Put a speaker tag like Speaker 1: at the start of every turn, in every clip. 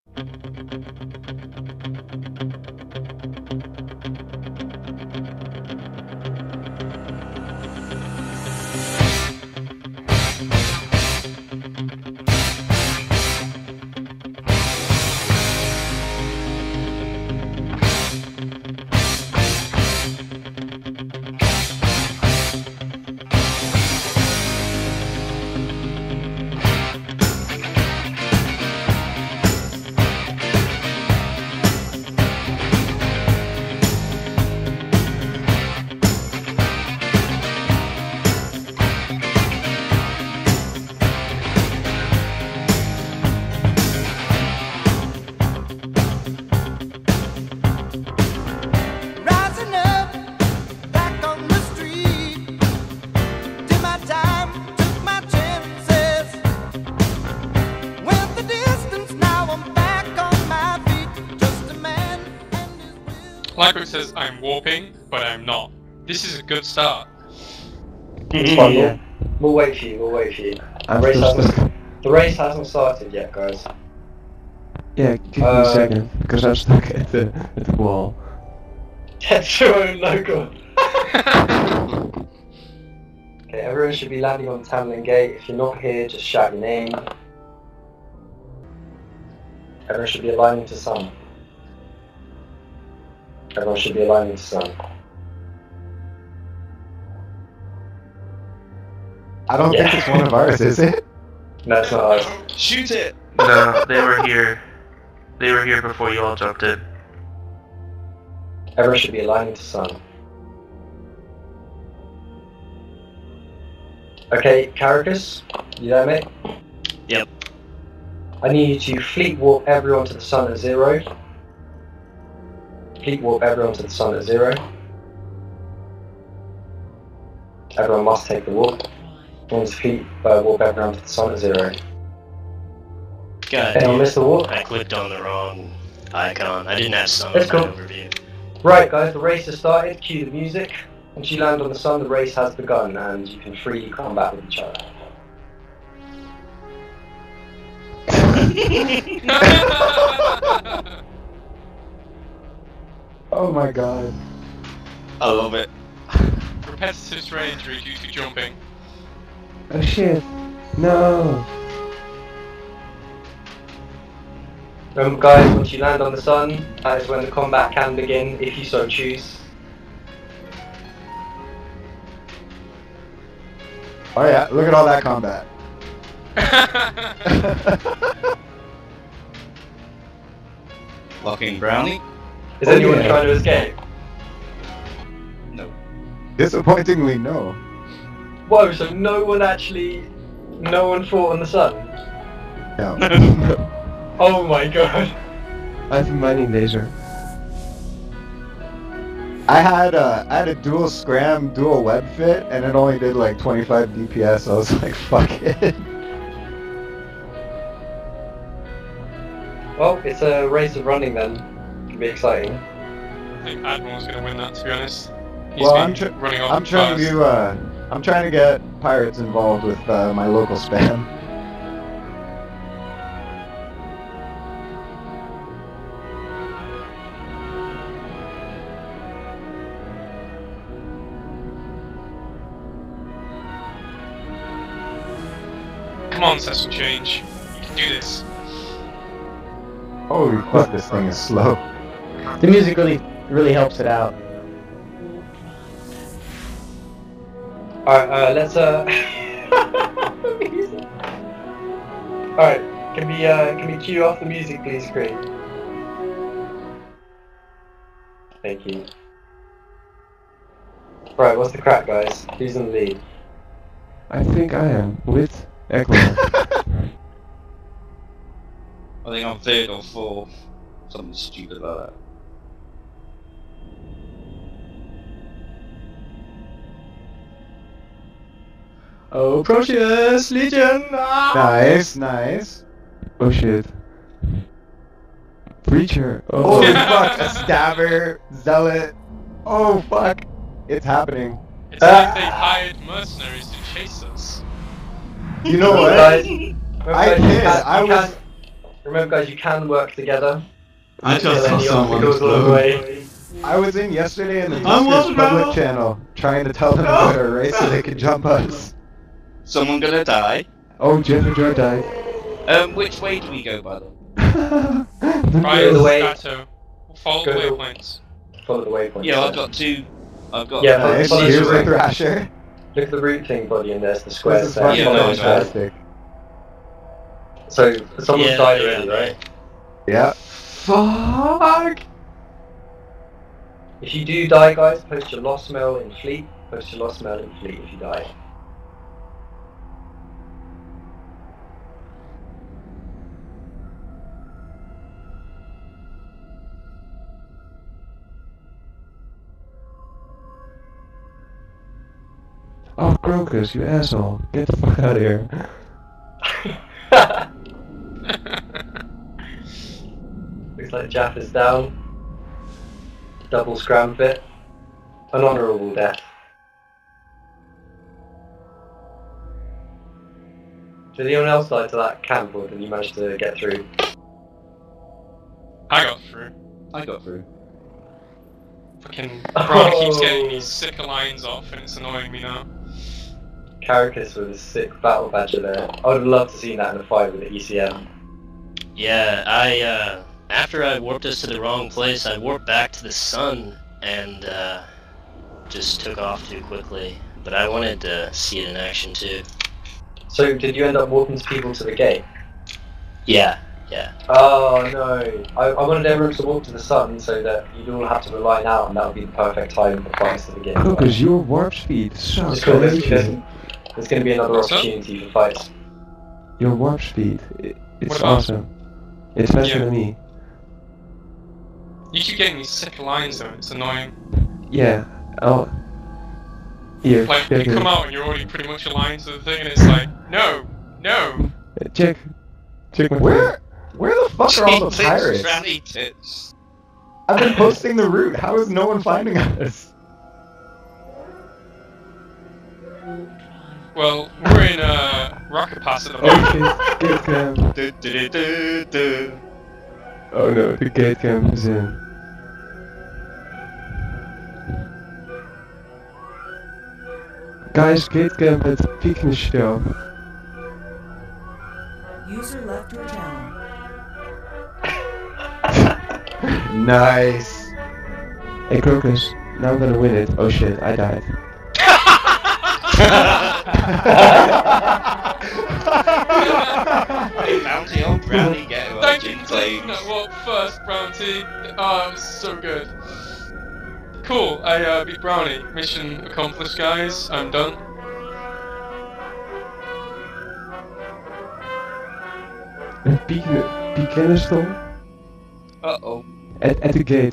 Speaker 1: Lycro says I'm warping, but I'm not. This is a good start.
Speaker 2: It's fine, yeah. We'll wait for you, The race hasn't started yet, guys.
Speaker 3: Yeah, give me a second, because I'm stuck at the wall.
Speaker 2: That's your own logo. Okay, everyone should be landing on the Tamlin Gate. If you're not here, just shout your name. Everyone should be aligning to sun. Everyone should be aligning to sun.
Speaker 3: I don't think it's one of ours, is it?
Speaker 2: No, it's not ours.
Speaker 4: Shoot it! No, they were here. They were here before you all jumped in.
Speaker 2: Everyone should be aligning to sun. Okay, Caracas, you there, mate?
Speaker 4: Yep.
Speaker 2: I need you to fleet warp everyone to the sun at 0. Fleet warp everyone to the sun at 0. Everyone must take the warp. Once fleet warp everyone to the sun at 0.
Speaker 4: God,
Speaker 2: anyone miss the warp?
Speaker 4: I clicked on the wrong icon. I didn't have sun
Speaker 2: That's
Speaker 4: in my
Speaker 2: cool.
Speaker 4: overview.
Speaker 2: Right, guys, the race has started. Cue the music. Once you land on the sun, the race has begun, and you can freely combat with each other.
Speaker 3: Oh my god.
Speaker 4: I love it.
Speaker 1: Repetitive strain injury due to jumping.
Speaker 3: Oh shit. No.
Speaker 2: Remember, guys, once you land on the sun, that is when the combat can begin, if you so choose.
Speaker 3: Oh yeah, look at all that combat.
Speaker 4: Walking brownie?
Speaker 2: Is anyone trying to escape?
Speaker 4: No.
Speaker 3: Disappointingly, no.
Speaker 2: Whoa, so no one fought on the sun?
Speaker 3: No.
Speaker 2: Oh my god.
Speaker 3: I have a mining laser. I had a dual scram, dual web fit, and it only did like 25 DPS. I was like, fuck it.
Speaker 2: Well, it's a race of running then. It can be exciting.
Speaker 1: I think Admiral's gonna win that, to be honest. He's
Speaker 3: Well,
Speaker 1: been running off
Speaker 3: I'm trying to get pirates involved with my local spam.
Speaker 1: Come on, Cecil Change. You can do this.
Speaker 3: Holy fuck, this thing is slow.
Speaker 5: The music really helps it out.
Speaker 2: Alright, let's Alright, can we cue off the music please, Craig? Thank you. Right, what's the crack, guys? Who's in the lead?
Speaker 3: I think I am with Echo.
Speaker 4: I think I'm third or fourth. Something stupid like that.
Speaker 5: Oh, Procious Legion! Ah!
Speaker 3: Nice, nice. Oh shit. Breacher. Oh fuck, a stabber, zealot. Oh fuck, it's happening.
Speaker 1: It's like they hired mercenaries to chase us.
Speaker 3: You know what?
Speaker 2: Guys,
Speaker 3: I did. I was.
Speaker 2: Remember, guys, you can work together.
Speaker 3: I
Speaker 2: Kill
Speaker 3: just saw
Speaker 2: any
Speaker 3: someone
Speaker 2: obstacles along the
Speaker 3: explode.
Speaker 2: way.
Speaker 3: I was in yesterday in the
Speaker 5: I'm
Speaker 3: Tuskers
Speaker 5: watching
Speaker 3: public
Speaker 5: now.
Speaker 3: channel trying to tell them about our race so they could jump us.
Speaker 6: Someone gonna die?
Speaker 3: Oh, Jeff and Joe died.
Speaker 6: Which way do we go, by the way?
Speaker 1: Right,
Speaker 2: Go the way-
Speaker 1: Stato. Follow the
Speaker 2: Go the-
Speaker 1: waypoints.
Speaker 2: Follow the waypoint.
Speaker 6: Yeah, I've got two. I've got.
Speaker 2: Yeah,
Speaker 3: Nice.
Speaker 2: follow
Speaker 3: Here's
Speaker 2: the
Speaker 3: the
Speaker 2: route.
Speaker 3: Thrasher.
Speaker 2: Look at the route thing, buddy, and there's the square
Speaker 3: This is
Speaker 2: there.
Speaker 3: fucking
Speaker 6: Yeah,
Speaker 2: Follow
Speaker 6: no,
Speaker 2: the square.
Speaker 3: fantastic.
Speaker 2: So, someone's
Speaker 6: Yeah,
Speaker 2: died
Speaker 6: yeah,
Speaker 2: already,
Speaker 6: yeah.
Speaker 2: right?
Speaker 3: Yeah. Fuck!
Speaker 2: If you do die, guys, post your lost mail in Fleet. Post your lost mail in Fleet if you die.
Speaker 3: Oh, Crocus, you asshole. Get the fuck out of here.
Speaker 2: Looks like Jaff is down. Double scram fit. An honourable death. Did anyone else die to that camp, or did you manage to get through?
Speaker 1: I got through.
Speaker 6: I got through.
Speaker 1: Fucking Brownie keeps getting these sick lines off and it's annoying me now.
Speaker 2: Caracas with a sick battle badger there. I would have loved to see that in a fight with the ECM.
Speaker 7: Yeah, after I warped us to the wrong place, I warped back to the sun and just took off too quickly. But I wanted to see it in action too.
Speaker 2: So, did you end up walking people to the gate?
Speaker 7: Yeah.
Speaker 2: Oh no. I wanted everyone to walk to the sun so that you'd all have to rely now, and that would be the perfect time for fights to begin.
Speaker 3: Crocus, your warp speed sucks.
Speaker 2: It's cool, there's going to be another
Speaker 1: What's up?
Speaker 2: opportunity for fights.
Speaker 3: Your warp speed,
Speaker 1: What
Speaker 3: it's
Speaker 1: about-
Speaker 3: awesome. It's faster
Speaker 1: Yeah.
Speaker 3: than me.
Speaker 1: You keep getting these sick lines though, it's annoying.
Speaker 3: Yeah, I'll... Here,
Speaker 1: Like, you come out and you're already pretty much aligned to the thing and it's like, no!
Speaker 3: Check my... Where the fuck are all the
Speaker 6: Jesus,
Speaker 3: pirates?
Speaker 6: Granny tits.
Speaker 3: I've been posting the route. How is no one finding us?
Speaker 1: Well, we're in Rocket Pass at the moment.
Speaker 3: Okay, gate cam.
Speaker 6: Du, du, du, du, du.
Speaker 3: Oh no, the gate cam is in. Guys, gate cam het Piekenshow.
Speaker 8: User left your channel.
Speaker 3: Nice. Hey Crocus, now I'm gonna win it. Oh shit, I died.
Speaker 6: Hey, bounty on Brownie, get him
Speaker 1: Thank
Speaker 6: up
Speaker 1: you
Speaker 6: in
Speaker 1: for taking
Speaker 6: flames.
Speaker 1: that walk first, Bounty. Oh, it was so good. Cool, I beat Brownie. Mission accomplished, guys. I'm done.
Speaker 3: Piekenshow?
Speaker 6: Uh-oh.
Speaker 3: At the gate.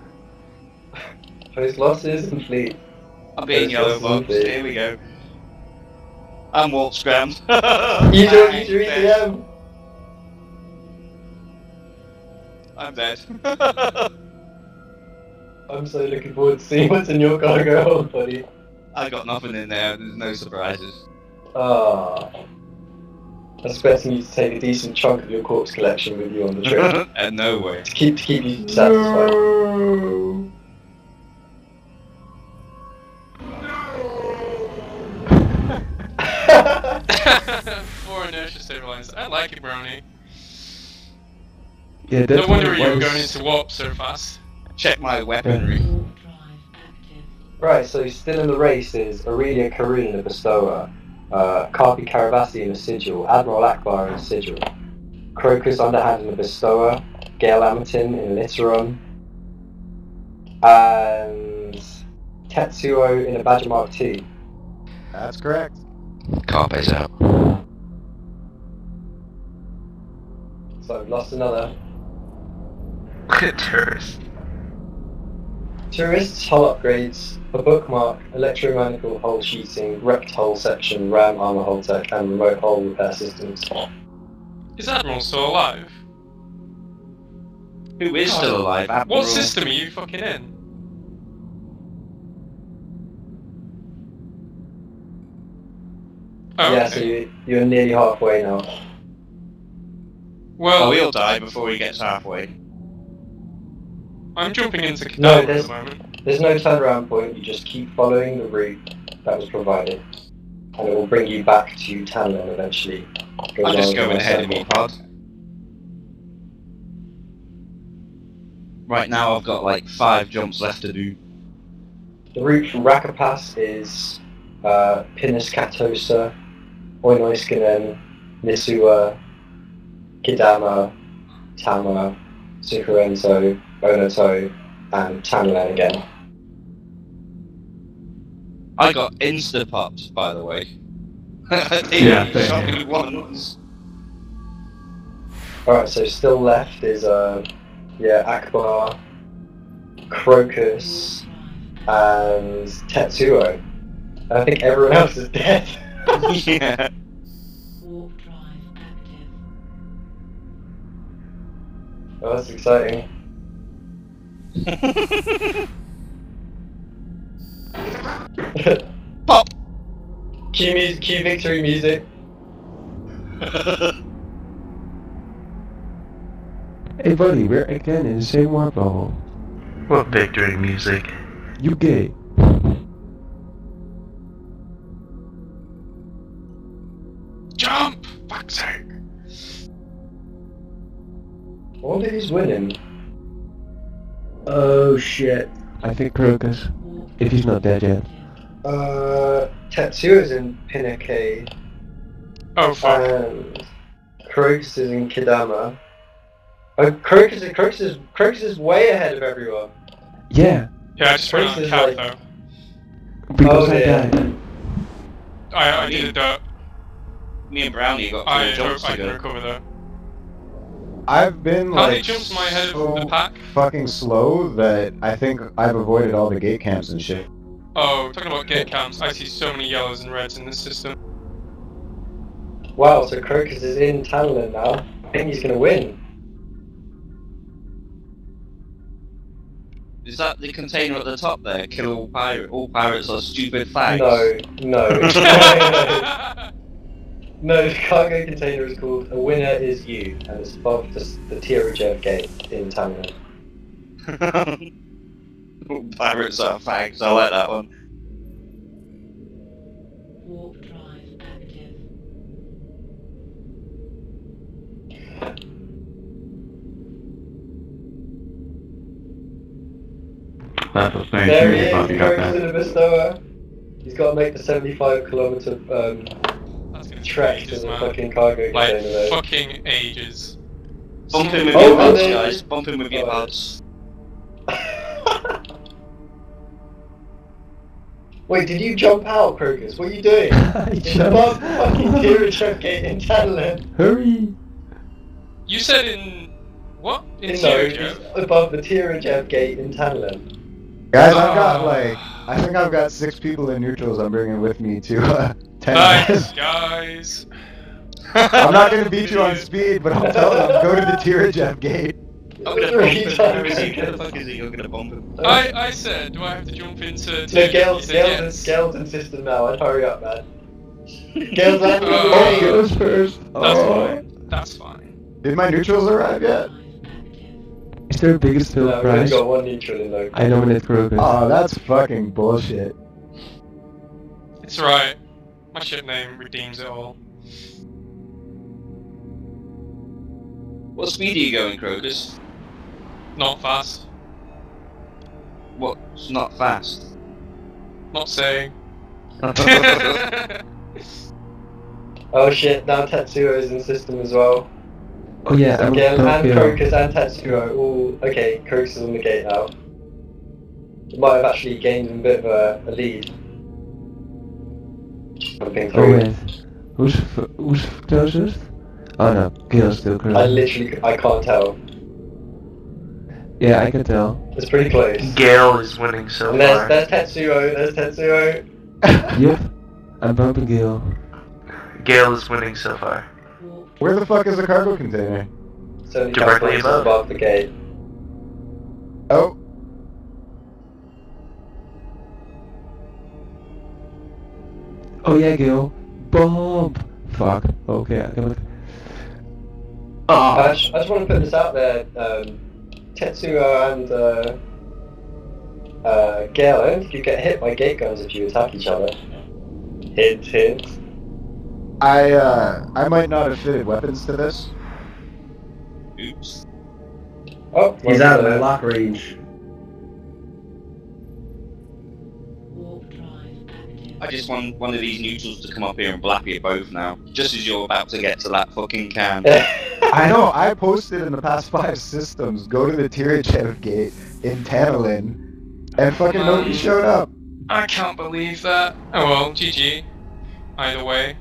Speaker 2: Post losses in Fleet.
Speaker 6: I'm being
Speaker 2: Those
Speaker 6: yellow
Speaker 2: losses
Speaker 6: bombs.
Speaker 2: in Fleet.
Speaker 6: Here we go. I'm warp scrammed.
Speaker 2: You don't need your ECM!
Speaker 6: I'm dead.
Speaker 2: I'm so looking forward to seeing what's in your cargo hold, buddy.
Speaker 6: I got nothing in there. There's no surprises.
Speaker 2: Ah. I'm expecting you to take a decent chunk of your corpse collection with you on the trip.
Speaker 6: And no way.
Speaker 2: to keep you satisfied.
Speaker 1: For inertia stabilized. I like it, Brownie.
Speaker 3: Yeah,
Speaker 1: No
Speaker 3: that's
Speaker 1: wonder you were
Speaker 3: was-
Speaker 1: going into warp so fast.
Speaker 6: Check my weaponry.
Speaker 2: Right, so still in the race is Aurelia Karoon in a Bestower, Carpi Caravassi in a Sigil, Admiral Akbar in a Sigil, Crocus Underhand in a Bestower, Gale Amerton in a Litterum, and Tetsuo in a Badger Mark II.
Speaker 3: That's correct.
Speaker 6: Carpe's out.
Speaker 2: So I've lost another.
Speaker 4: Tourist.
Speaker 2: Tourists, hull upgrades, a bookmark, electromechanical hull sheeting, wrecked hull section, ram armor hull tech, and remote hull repair systems.
Speaker 1: Is Admiral still alive?
Speaker 6: Who is still alive? Admiral?
Speaker 1: What system are you fucking in? Oh,
Speaker 2: Yeah,
Speaker 1: okay.
Speaker 2: so you're nearly halfway now.
Speaker 1: Well,
Speaker 6: he'll die before he gets halfway.
Speaker 1: I'm jumping into
Speaker 2: No,
Speaker 1: Kadama at the moment.
Speaker 2: There's no turnaround point, you just keep following the route that was provided. And it will bring you back to Tanlin eventually.
Speaker 6: I'm just going ahead of me, pod. Right now I've got like 5 jumps left to do.
Speaker 2: The route from Rakapas is Piniskatosa, Oinoiskinen, Nisua, Kidama, Tama, Sukurenso, Onoto, and Tanlin again.
Speaker 6: I got insta-popped, by the way.
Speaker 5: Yeah,
Speaker 6: He shot me once.
Speaker 2: Alright, so still left is Akbar, Crocus, and Tetsuo. And I think everyone else is dead.
Speaker 6: Yeah.
Speaker 8: Warp drive active.
Speaker 2: Oh, that's exciting.
Speaker 6: Pop!
Speaker 2: Cue victory music.
Speaker 3: Hey buddy, we're again in the same warp bubble.
Speaker 4: What victory music?
Speaker 3: You gay.
Speaker 1: Jump! Fuck's sake!
Speaker 2: I wonder who's winning.
Speaker 5: Oh shit.
Speaker 3: I think Crocus, if he's not dead yet.
Speaker 2: Tetsuo's in Pinake,
Speaker 1: Oh fuck.
Speaker 2: and Crocus is in Kidama. Oh, Crocus is way ahead of everyone.
Speaker 3: Yeah,
Speaker 1: Yeah, I just went on
Speaker 2: Crocus is
Speaker 1: cat
Speaker 2: like-
Speaker 1: though.
Speaker 3: because
Speaker 2: Oh,
Speaker 3: I
Speaker 2: yeah.
Speaker 3: died.
Speaker 1: I did a dirt.
Speaker 6: Me and Brownie got
Speaker 1: I
Speaker 6: 4 jumps
Speaker 1: hope I
Speaker 6: to
Speaker 1: can
Speaker 6: go.
Speaker 1: recover though.
Speaker 3: I've been
Speaker 1: How many
Speaker 3: like
Speaker 1: jumps am I ahead of
Speaker 3: so
Speaker 1: the pack?
Speaker 3: fucking slow that I think I've avoided all the gate camps and shit.
Speaker 1: Oh, talking about gate camps, I see so many yellows and reds in this system.
Speaker 2: Wow, so Crocus is in Tanlin now. I think he's gonna win.
Speaker 6: Is that the container at the top there? Kill all pirates. All pirates are stupid fags.
Speaker 2: No. No, the cargo container is called A Winner Is You, and it's above the Tirajev gate in Tanlin.
Speaker 6: All pirates are fags. I like that one.
Speaker 8: Warp drive active.
Speaker 3: That was
Speaker 2: There he is, Crocus in a Bestower. He's got to make the 75-kilometer
Speaker 1: That's gonna
Speaker 2: trek
Speaker 1: take
Speaker 2: to
Speaker 1: ages,
Speaker 2: the
Speaker 1: man.
Speaker 2: fucking cargo
Speaker 1: Like,
Speaker 2: container there.
Speaker 1: fucking ages.
Speaker 6: Bump him with
Speaker 2: Oh,
Speaker 6: your
Speaker 2: and
Speaker 6: pods,
Speaker 2: then-
Speaker 6: guys. Bump him with your
Speaker 2: Oh.
Speaker 6: pods.
Speaker 2: Wait, did you jump out, Crocus? What are you doing? It's above the fucking Tirajev gate in Tanlin.
Speaker 3: Hurry!
Speaker 1: You said in... what? In
Speaker 2: No,
Speaker 1: Tirajev?
Speaker 2: it's above the Tirajev gate in Tanlin.
Speaker 3: Guys, I've got like, I think I've got 6 people in neutrals I'm bringing with me to 10
Speaker 1: Nice, guys.
Speaker 3: I'm not gonna beat you on speed, but I'll tell them, go to the Tirajev gate.
Speaker 6: I'm gonna bump him. Where is he? Where the fuck is he? You're gonna bump him.
Speaker 1: I said, do I have to jump into
Speaker 2: No,
Speaker 1: Tirajev?
Speaker 2: Gale's,
Speaker 1: You said
Speaker 2: Gale's,
Speaker 1: yes.
Speaker 2: Gale's in system now. I'd hurry up, man. Gale's landing on the
Speaker 1: Oh,
Speaker 2: gate.
Speaker 3: Goes first.
Speaker 1: That's
Speaker 3: Oh.
Speaker 1: fine. That's fine.
Speaker 3: Did my neutrals arrive yet?
Speaker 5: Is there a biggest
Speaker 2: No,
Speaker 5: fill
Speaker 2: we've only
Speaker 5: prize?
Speaker 2: got one neutral in though.
Speaker 5: I nominate Crocus.
Speaker 3: Oh, that's fucking bullshit.
Speaker 1: It's right. My ship name redeems it all.
Speaker 6: What speed are you going, Crocus?
Speaker 1: Not fast.
Speaker 6: What's not fast?
Speaker 1: Not saying.
Speaker 2: Oh shit, now Tetsuo is in system as well.
Speaker 5: Oh yeah,
Speaker 2: So
Speaker 5: I'm
Speaker 2: Gale and
Speaker 5: Tokyo.
Speaker 2: Crocus and Tetsuo all... Okay, Crocus is on the gate now. He might have actually gained a bit of a lead. Jumping
Speaker 5: Oh
Speaker 2: through.
Speaker 5: wait, who's closest? Oh no, Gale's still closest.
Speaker 2: I can't tell.
Speaker 5: Yeah, I can tell.
Speaker 2: It's pretty close.
Speaker 4: Gale is winning so
Speaker 2: And
Speaker 4: far.
Speaker 2: there's Tetsuo, there's Tetsuo.
Speaker 5: Yep, I'm bumping Gale.
Speaker 4: Gale is winning so far.
Speaker 3: Where the fuck is the cargo container?
Speaker 2: It's only
Speaker 4: Directly
Speaker 2: calculated
Speaker 4: above.
Speaker 2: above the gate.
Speaker 3: Oh.
Speaker 5: Oh yeah, Gale. Bump! Fuck. Okay, I got
Speaker 2: I just want to put this out there. Tetsuo and Gale, I don't think you get hit by gate guns if you attack each other. Hint, hint.
Speaker 3: I might not have fitted weapons to this.
Speaker 7: Oops.
Speaker 2: Oh,
Speaker 9: He's out of my lock range.
Speaker 8: Warp drive active.
Speaker 6: I just want one of these neutrals to come up here and blap you both now, just as you're about to get to that fucking can.
Speaker 3: I know, I posted in the past 5 systems, go to the Tirachev gate in Tantalin, and fucking nobody showed up.
Speaker 1: I can't believe that. Oh well, GG. Either way.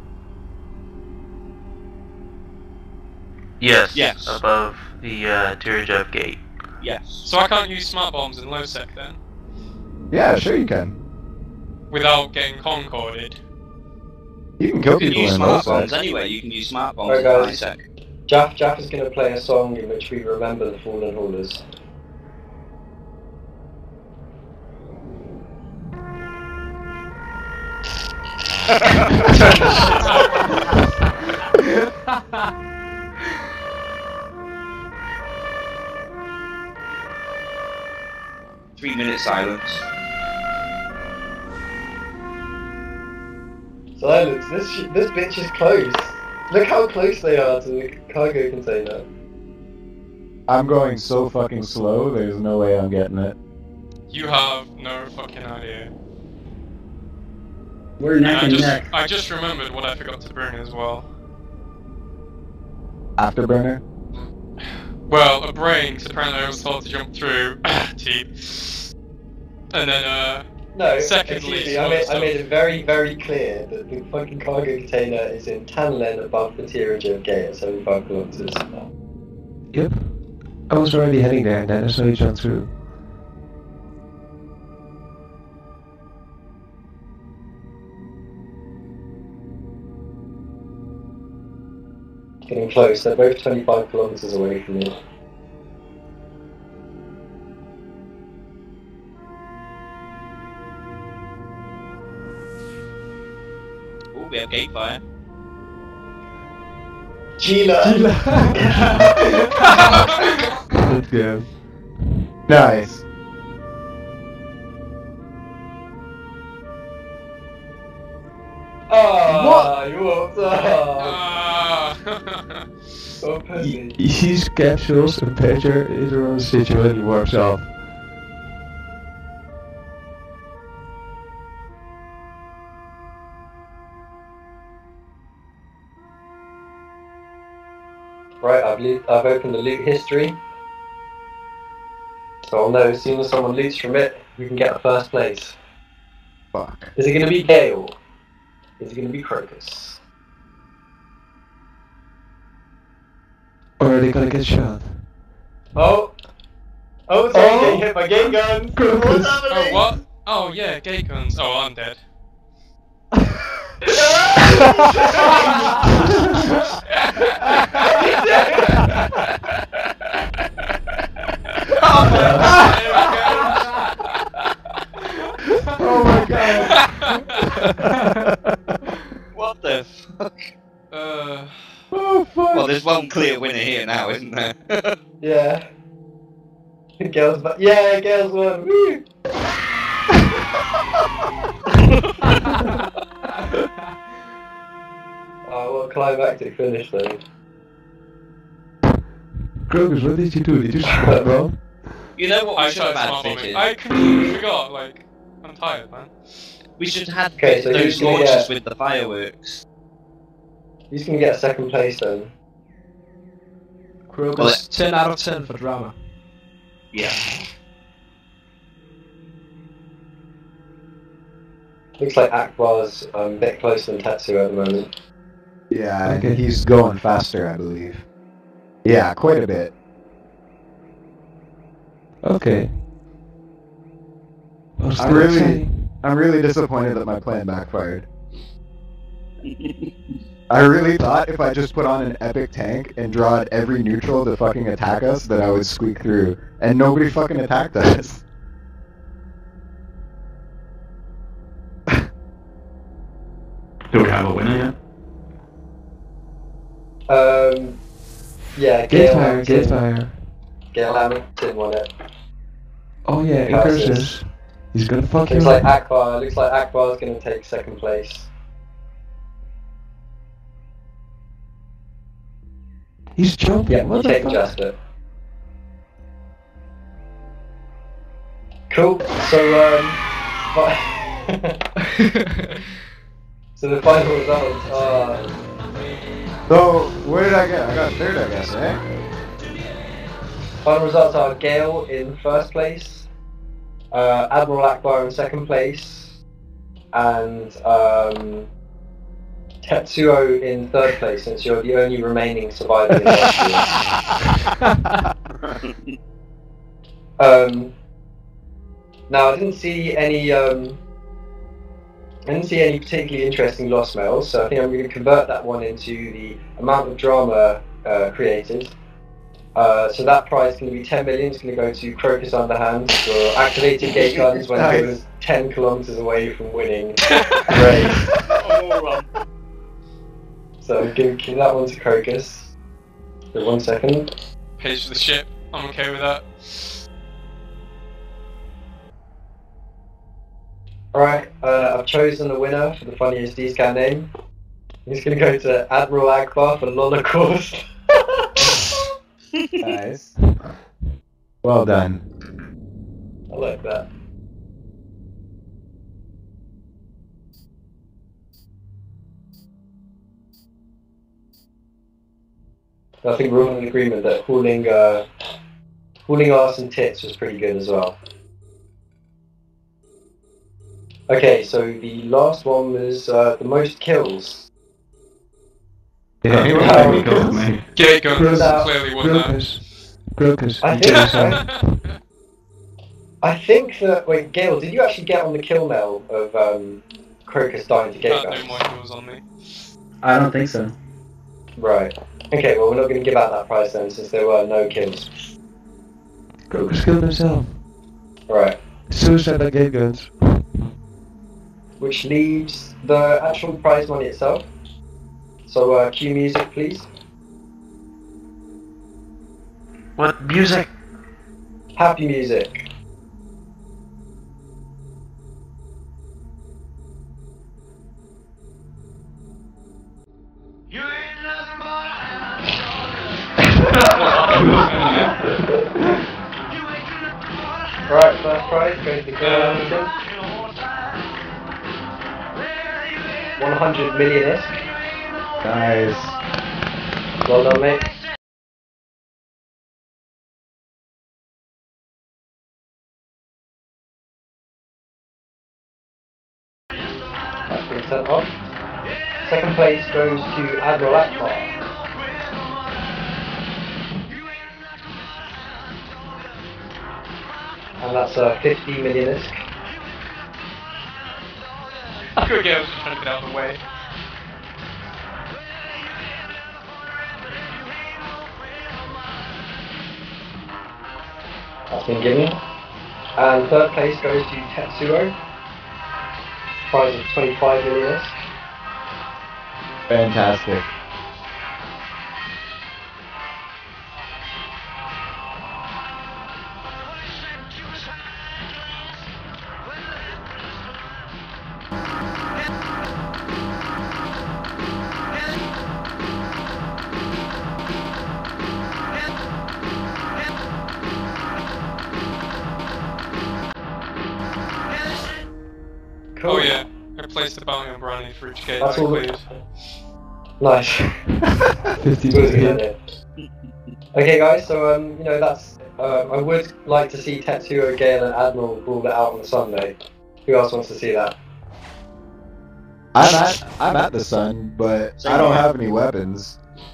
Speaker 4: Yes.
Speaker 6: Yes.
Speaker 4: Above the Tirajev gate.
Speaker 6: Yes.
Speaker 1: So I can't use smart bombs in low sec then,
Speaker 3: Yeah, sure you can.
Speaker 1: without getting concorded.
Speaker 3: You can kill
Speaker 6: You can
Speaker 3: people
Speaker 6: use
Speaker 3: in
Speaker 6: smart
Speaker 3: those
Speaker 6: bombs anyway, you can use smart bombs
Speaker 2: Alright,
Speaker 6: in
Speaker 2: guys.
Speaker 6: high sec.
Speaker 2: Jaff is going to play a song in which we remember the fallen haulers.
Speaker 6: Three-minute silence.
Speaker 2: Silence, this bitch is close. Look how close they are to the cargo container.
Speaker 3: I'm going so fucking slow, there's no way I'm getting it.
Speaker 1: You have no fucking idea.
Speaker 9: We're
Speaker 1: And
Speaker 9: neck and neck.
Speaker 1: I just remembered what I forgot to bring as well.
Speaker 3: Afterburner?
Speaker 1: Well, a brain, because apparently I was told to jump through teeth. And then,
Speaker 2: No,
Speaker 1: Secondly,
Speaker 2: excuse me, I made it very, very clear that the fucking cargo container is in Tanlen above the Tirajev gate at 75 kilometers.
Speaker 5: Yep. I was already heading there and then I saw you jump through.
Speaker 2: Getting close, they're both 25 kilometers away from me.
Speaker 6: Oh, we have gate fire.
Speaker 2: Gila!
Speaker 5: Let's go.
Speaker 3: Nice.
Speaker 2: Ah, you whooped! Oh,
Speaker 5: He
Speaker 2: pussy.
Speaker 5: sees capsules and Pedger is around the situation and he warps off.
Speaker 2: Right, I've opened the loot history. So I'll know as soon as someone loots from it, we can get the first place.
Speaker 3: Fuck.
Speaker 2: Is it going to be Gale? Is it going to be Crocus?
Speaker 5: Or are they gonna get shot?
Speaker 2: Oh! Oh, sorry, getting hit by gate guns! What's
Speaker 1: oh,
Speaker 2: happening?
Speaker 1: what? Oh, yeah, gate guns. Oh, I'm dead.
Speaker 3: Oh my god.
Speaker 6: What the fuck?
Speaker 3: Oh fuck.
Speaker 6: Well, there's one clear winner here now, isn't there?
Speaker 2: Yeah. Gale's back. Yeah, Gale's won! Woo! Oh, what a climactic finish though.
Speaker 5: Crocus, what did you do? Did you spot bomb?
Speaker 6: You know what we
Speaker 1: I
Speaker 6: should have
Speaker 1: tried
Speaker 6: had
Speaker 1: smart bombing.
Speaker 6: fitted?
Speaker 1: I completely forgot, like, I'm tired, man.
Speaker 6: We should have
Speaker 2: Okay,
Speaker 6: had
Speaker 2: so
Speaker 6: those
Speaker 2: who's gonna
Speaker 6: launches
Speaker 2: get-
Speaker 6: with the fireworks.
Speaker 2: He's gonna get second place then.
Speaker 9: Crocus,
Speaker 6: Well, it-
Speaker 9: 10 out of 10 for drama.
Speaker 6: Yeah.
Speaker 2: Looks like Akbar's a bit closer than Tetsu at the moment.
Speaker 3: Yeah,
Speaker 5: Okay.
Speaker 3: and he's going faster, I believe. Yeah, quite a bit.
Speaker 5: Okay. Well,
Speaker 3: I'm
Speaker 5: still
Speaker 3: really,
Speaker 5: exciting.
Speaker 3: I'm really disappointed that my plan backfired. I really thought if I just put on an epic tank and draw at every neutral to fucking attack us, that I would squeak through. And nobody fucking attacked us.
Speaker 10: Do we have a winner yet?
Speaker 2: Yeah,
Speaker 5: Gatefire.
Speaker 2: Gail Hamilton won it.
Speaker 5: Oh yeah,
Speaker 2: Curses.
Speaker 5: Curses. He's gonna fuck
Speaker 2: Looks
Speaker 5: you
Speaker 2: like
Speaker 5: up.
Speaker 2: Akbar's gonna take second place.
Speaker 5: He's jumping.
Speaker 2: Yeah,
Speaker 5: What
Speaker 2: you
Speaker 5: the
Speaker 2: take
Speaker 5: fuck?
Speaker 2: Jasper. Cool. So so the final results are.
Speaker 3: So, what did I get? I got third, I guess, right?
Speaker 2: Final results are Gale in first place, Admiral Akbar in second place, and Tetsuo in third place, since you're the only remaining survivor in Austria. Now, I didn't see any particularly interesting lost mails, so I think I'm going to convert that one into the amount of drama created. So that prize is going to be 10 million. It's going to go to Crocus Underhand for activating gate guns when he was 10 kilometers away from winning. Great. So give that one to Crocus. For 1 second.
Speaker 1: Pays for the ship. I'm okay with that.
Speaker 2: Alright, I've chosen a winner for the funniest D-Scan name. He's going to go to Admiral Akbar for Lolacourse.
Speaker 3: Nice. Well done.
Speaker 2: I like that. I think we're all in agreement that hauling arse and tits was pretty good as well. Okay, so the last one was the most kills.
Speaker 3: Did anyone
Speaker 2: have any
Speaker 3: kills?
Speaker 1: Gate guns
Speaker 2: Now-
Speaker 1: clearly won that.
Speaker 5: Crocus.
Speaker 2: I think that... Wait, Gale, did you actually get on the kill mail of Crocus dying to gate
Speaker 1: No
Speaker 2: guns?
Speaker 1: more kills on me.
Speaker 9: I don't think so.
Speaker 2: Right. Okay, well we're not going to give out that prize then, since there were no kills.
Speaker 5: Crocus killed himself.
Speaker 2: Right.
Speaker 5: Suicide by gate guns.
Speaker 2: Which leaves the actual prize money itself. So cue music, please.
Speaker 4: What music?
Speaker 2: Happy music. Right, first prize goes to Gale Hamilton. 100 million-isk.
Speaker 3: Nice.
Speaker 2: Well done, mate. That's been sent off. Second place goes to Admiral Akbar. And that's 50 million-isk.
Speaker 1: I could get just trying to get out of the way.
Speaker 2: That's been given. And third place goes to Tetsuo. Prize of 25 million-isk.
Speaker 3: Fantastic.
Speaker 2: Cool.
Speaker 1: Oh yeah, I placed the bounty on Brownie for each gate
Speaker 2: That's
Speaker 1: I
Speaker 2: all.
Speaker 1: cleared.
Speaker 2: Nice.
Speaker 5: 50
Speaker 2: It's always a good
Speaker 5: million.
Speaker 2: idea. Okay, guys. So you know that's. I would like to see Tetsuo, Gale, and Admiral rule it out on Sunday. Who else wants to see that?
Speaker 3: I'm at the sun, but I don't have any weapons.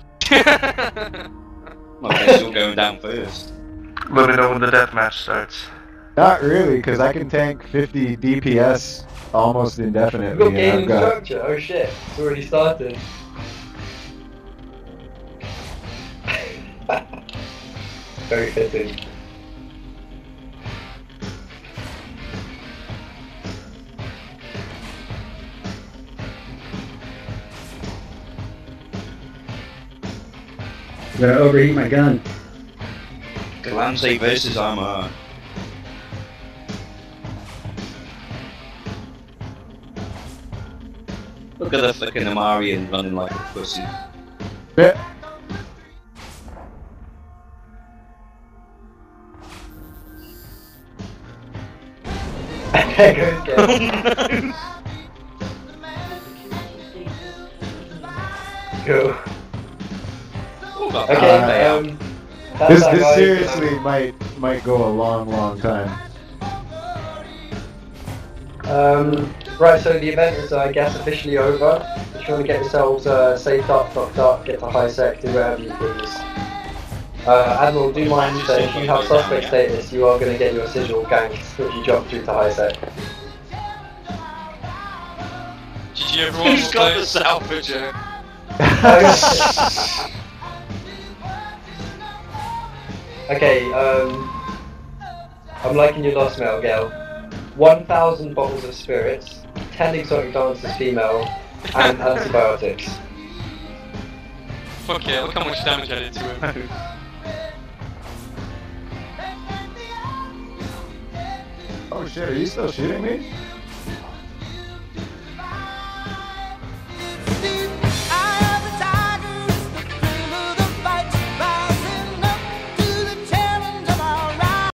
Speaker 6: Well, I guess you're going down first.
Speaker 4: Let me know when the deathmatch starts.
Speaker 3: Not really, because I can tank 50 DPS almost
Speaker 2: We've
Speaker 3: indefinitely.
Speaker 2: got
Speaker 3: and
Speaker 2: game
Speaker 3: I've got
Speaker 2: structure. Oh shit! It's already started. Very fitting.
Speaker 10: I'm gonna overheat my gun.
Speaker 6: Galante versus armor. Look at the fucking Amarian running like a pussy.
Speaker 3: Yeah.
Speaker 2: There goes Gale. Cool. Okay, that's
Speaker 3: This
Speaker 2: that,
Speaker 3: this
Speaker 2: guys.
Speaker 3: seriously might go a long time.
Speaker 2: Right, so the event is, I guess, officially over. If you want to get yourselves saved up, docked up, get to high sec, do whatever you please. Admiral, do mind that if you have suspect status, you are going to get your sigil ganked if you jump through to high sec.
Speaker 1: GG everyone,
Speaker 6: Who's got the salvager?
Speaker 2: Okay, I'm liking your lost mail, Gale. 1,000 bottles of spirits, 10 exotic dancers female, and antibiotics.
Speaker 1: Fuck yeah, look how much damage I did to him.
Speaker 3: Oh shit, are you still shooting me?